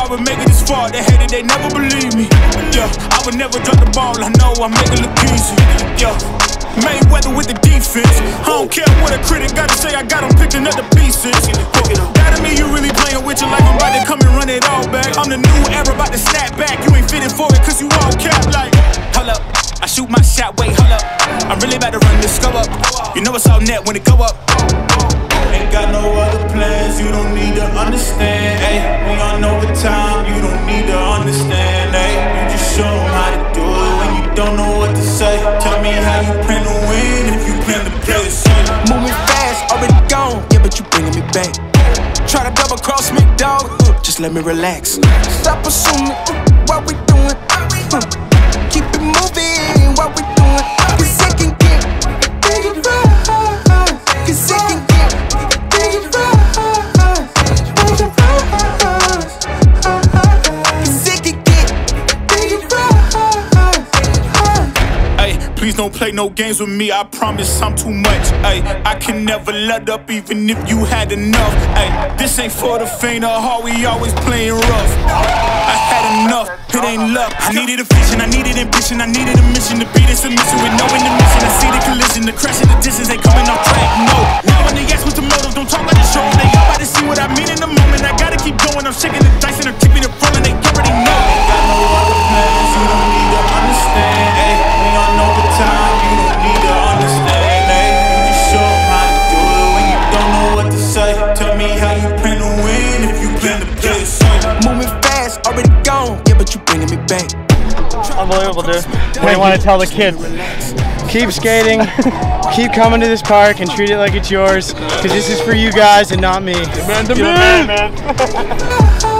would make it this far. They hated, they never believe me. Yeah, I would never drop the ball. I know I make it look easy. Yeah, Mayweather with the defense. I don't care what a critic gotta say. I got them picking up the pieces. That to me, you really playing with your life. I'm about to come and run it all back. I'm the new era, about to snap back. You ain't fitting for it, cause you all cap like. Hold up, I shoot my shot, wait, hold up. I'm really about to run this go up. You know it's all net when it go up. Ain't got no other plans, you don't need to understand, ayy. We on overtime, you don't need to understand, ayy. You just show them how to do it when you don't know what to say. Tell me how you plan to win if you plan to play the same. Moving fast, already gone, yeah, but you bringing me back. Try to double cross me, dog, just let me relax. Stop assuming what we doing. Keep it moving, what we doing. Cause it can get bigger for us. Cause it can get bigger for us. Bigger for us. Cause it can get bigger for us. Ay, please don't play no games with me, I promise I'm too much. Ay, I can never let up even if you had enough. Ay, this ain't for the faint of heart, we always playing rough. I had enough, it ain't luck. I needed a vision, I needed ambition, I needed a mission to be this submission with no intermission. I see the collision, the crash in the distance, ain't coming off track, no. Now when they ask what's the motive, don't talk about the show. They all about to see what I mean in the moment. I gotta keep going, I'm shaking the dice and I'm keeping it rolling. They already know. Ain't got no other plans, you don't need to understand, ayy. We on overtime, you don't need to understand, ayy. You just show them how to do it when you don't know what to say. Tell me how you plan to win if you plan to play the same. Moving fast, already gone, yeah, but you bringing me back. Unbelievable, dude. What do you want to tell the kids? Keep skating, keep coming to this park and treat it like it's yours, because this is for you guys and not me. Man, man.